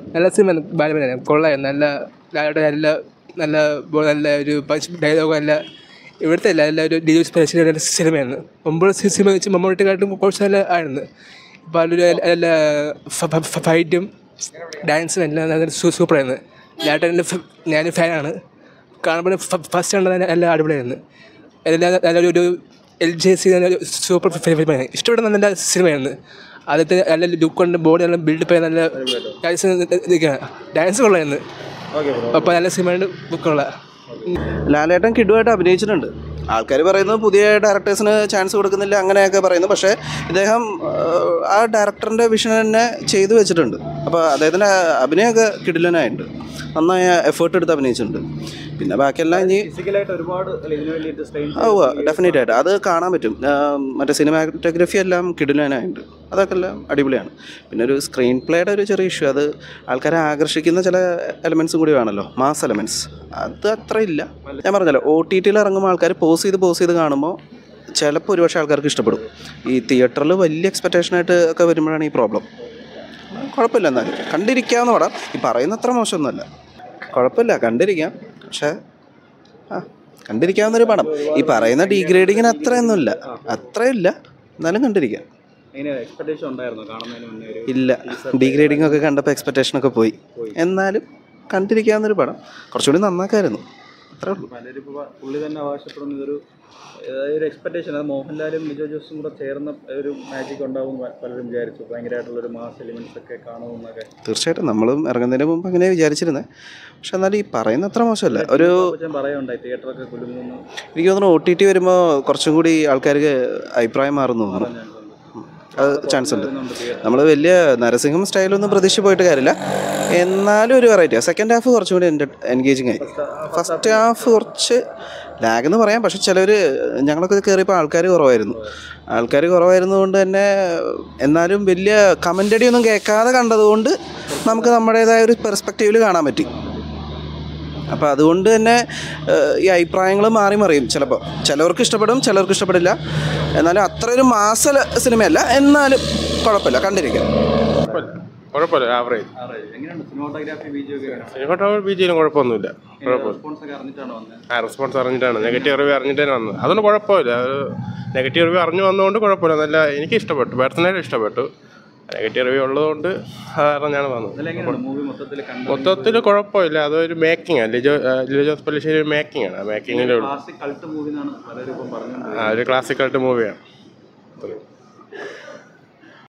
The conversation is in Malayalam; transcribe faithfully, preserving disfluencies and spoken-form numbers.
നല്ല സിനിമ ബാലമേന കൊള്ളായിരുന്നു. നല്ല ലാലയുടെ നല്ല നല്ല നല്ല ഒരു ഡയലോഗ് നല്ല ഇവിടുത്തെ അല്ല നല്ല ഒരു ഡിലീഷ് പരിശീലന സിനിമയാണ്. മുമ്പ് സിനിമ വെച്ച് മമ്മൂട്ടിക്കാട്ടും കുറച്ച് നല്ല ആയിരുന്നു. ഇപ്പോൾ അതിലൊരു എല്ലാ ഫൈറ്റും ഡാൻസും എല്ലാം നല്ല സൂപ്പറായിരുന്നു. ലാലേട്ടൻ്റെ ഞാൻ ഫാനാണ്. കാണുമ്പോൾ ഫസ്റ്റ് കണ്ടത് നല്ല അടിപൊളിയായിരുന്നു. എല്ലാം നല്ലൊരു എൽ ജെ സി നല്ലൊരു സൂപ്പർ ഫിലിമാണ്. ഇഷ്ടപ്പെടുന്ന നല്ല സിനിമയായിരുന്നു. ആദ്യത്തെ നല്ല ലുക്കുണ്ട്, ബോഡി നല്ല ബിൽഡപ്പ് ചെയ്യാൻ നല്ല ഡാൻസ് നിൽക്കുകയാണ്. ഡാൻസ് കൊള്ളായിരുന്നു. അപ്പോൾ നല്ല സിനിമയുടെ ബുക്കുള്ള ലാലേട്ടൻ കിഡുവായിട്ട് അഭിനയിച്ചിട്ടുണ്ട്. ആൾക്കാർ പറയുന്നത് പുതിയ ഡയറക്ടേഴ്സിന് ചാൻസ് കൊടുക്കുന്നില്ല അങ്ങനെയൊക്കെ പറയുന്നു. പക്ഷേ ഇദ്ദേഹം ആ ഡയറക്ടറിൻ്റെ വിഷൻ തന്നെ ചെയ്തു വെച്ചിട്ടുണ്ട്. അപ്പോൾ അദ്ദേഹത്തിൻ്റെ അഭിനയമൊക്കെ കിടിലനായിട്ടുണ്ട്. നന്നായി എഫേർട്ട് എടുത്ത് അഭിനയിച്ചിട്ടുണ്ട്. പിന്നെ ബാക്കിയെല്ലാം ഇനി ഒരുപാട് ഓ ഡെഫിനറ്റ് ആയിട്ട് അത് കാണാൻ പറ്റും. മറ്റേ സിനിമാറ്റോഗ്രഫി എല്ലാം കിടിലനായിട്ടുണ്ട്. അതൊക്കെ എല്ലാം അടിപൊളിയാണ്. പിന്നെ ഒരു സ്ക്രീൻ പ്ലേയുടെ ഒരു ചെറിയ ഇഷ്യൂ, അത് ആൾക്കാരെ ആകർഷിക്കുന്ന ചില എലമെൻറ്റ്സും കൂടി വേണമല്ലോ, മാസ് എലമെൻറ്റ്സ്. അത് അത്ര ഇല്ല. ഞാൻ പറഞ്ഞല്ലോ, ഒ ടി ടിയിൽ ഇറങ്ങുമ്പോൾ ആൾക്കാർ പോസ് ചെയ്ത് പോസ് ചെയ്ത് കാണുമ്പോൾ ചിലപ്പോൾ ഒരുപക്ഷെ ആൾക്കാർക്ക് ഇഷ്ടപ്പെടും. ഈ തിയേറ്ററിൽ വലിയ എക്സ്പെക്റ്റേഷനായിട്ട് ഒക്കെ വരുമ്പോഴാണ് ഈ പ്രോബ്ലം. കുഴപ്പമില്ല, എന്നാലും കണ്ടിരിക്കാവുന്ന പടം. ഈ പറയുന്ന അത്ര മോശമൊന്നുമല്ല, കുഴപ്പമില്ല, കണ്ടിരിക്കാം. പക്ഷേ ആ കണ്ടിരിക്കാവുന്നൊരു പടം. ഈ പറയുന്ന ഡീഗ്രേഡിങ്ങിന് അത്രയൊന്നുമില്ല, അത്രയില്ല, എന്നാലും കണ്ടിരിക്കാം. ഇല്ല, ഡീഗ്രേഡിംഗ് ഒക്കെ കണ്ടപ്പോൾ എക്സ്പെക്റ്റേഷനൊക്കെ പോയി. എന്നാലും കണ്ടിരിക്കാവുന്നൊരു പടം. കുറച്ചുകൂടി നന്നാക്കായിരുന്നു, അത്രേ ഉള്ളൂ. പുള്ളി തന്നെ അവകാശപ്പെടുന്ന ഇതൊരു ഒരു എക്സ്പെക്ടേഷൻ, അത് മോഹൻലാലും ലിജോ ജോസും കൂടെ ചേർന്ന ഒരു മാജിക് ഉണ്ടാവും പലരും വിചാരിച്ചു. ഭയങ്കരമായിട്ടുള്ളൊരു മാസ് എലിമെന്റ്സ് ഒക്കെ കാണുമെന്നൊക്കെ. തീർച്ചയായിട്ടും നമ്മളും ഇറങ്ങുന്നതിന് മുമ്പ് അങ്ങനെ വിചാരിച്ചിരുന്നത്. പക്ഷെ എന്നാലും ഈ പറയുന്ന അത്ര മോശമല്ല. ഒരു പറയുണ്ടായി തിയേറ്ററൊക്കെ കുലുങ്ങുന്നു. എനിക്ക് തോന്നുന്നു ഒ ടി ടി വരുമ്പോൾ കുറച്ചും കൂടി ആൾക്കാർക്ക് അഭിപ്രായം മാറുന്നു തോന്നുന്നു. അത് ചാൻസ് ഉണ്ട്. നമ്മൾ വലിയ നരസിംഹം സ്റ്റൈലൊന്നും പ്രതീക്ഷിച്ച് പോയിട്ട് കാര്യമില്ല, എന്നാലും ഒരു വെറൈറ്റിയാണ്. സെക്കൻഡ് ഹാഫ് കുറച്ചും കൂടി എൻ്റെ എൻഗേജിങ് ആയി. ഫസ്റ്റ് ഹാഫ് കുറച്ച് ലാഗ് എന്ന് പറയാം. പക്ഷെ ചിലർ ഞങ്ങളൊക്കെ കയറിയപ്പോൾ ആൾക്കാർ കുറവായിരുന്നു. ആൾക്കാർ കുറവായിരുന്നതുകൊണ്ട് തന്നെ എന്നാലും വലിയ കമൻ്റടിയൊന്നും കേൾക്കാതെ കണ്ടതുകൊണ്ട് നമുക്ക് നമ്മുടേതായ ഒരു പെർസ്പെക്റ്റീവിൽ കാണാൻ പറ്റി. അപ്പോൾ അതുകൊണ്ട് തന്നെ ഈ അഭിപ്രായങ്ങൾ മാറി മറിയും. ചിലപ്പോൾ ചിലവർക്ക് ഇഷ്ടപ്പെടും, ചിലവർക്ക് ഇഷ്ടപ്പെടില്ല. എന്നാലും അത്ര ഒരു മാസ സിനിമയല്ല, എന്നാലും കുഴപ്പമില്ല, കണ്ടിരിക്കാം. കുഴപ്പമില്ല, ആവറേജ്. സിനിമാറ്റോഗ്രാഫി ബി ജിയിലും കുഴപ്പമൊന്നുമില്ല. ആ റെസ്പോൺസ് അറിഞ്ഞിട്ടാണ്, നെഗറ്റീവ് റിവ്യൂ അറിഞ്ഞിട്ടാണ് വന്നത്. അതുകൊണ്ട് കുഴപ്പമില്ല. അത് നെഗറ്റീവ് റിവ്യൂ അറിഞ്ഞു വന്നതുകൊണ്ട് കുഴപ്പമില്ല. നല്ല എനിക്ക് ഇഷ്ടപ്പെട്ടു, പേഴ്സണലി ഇഷ്ടപ്പെട്ടു. നെഗറ്റീവ് റിവ്യൂ ഉള്ളതുകൊണ്ട് അറിഞ്ഞാണ് വന്നത്. മൊത്തത്തിൽ കുഴപ്പമില്ല. അതൊരു മേക്കിംഗ് ആണ്. ലിജോ ലിജോ ജോസ് പല്ലിശ്ശേരി ഒരു മേക്കിംഗ് ആണ്. ആ മേക്കിങ്ങിലുള്ള ആ ഒരു ക്ലാസിക് കൾട്ട് മൂവിയാണ്.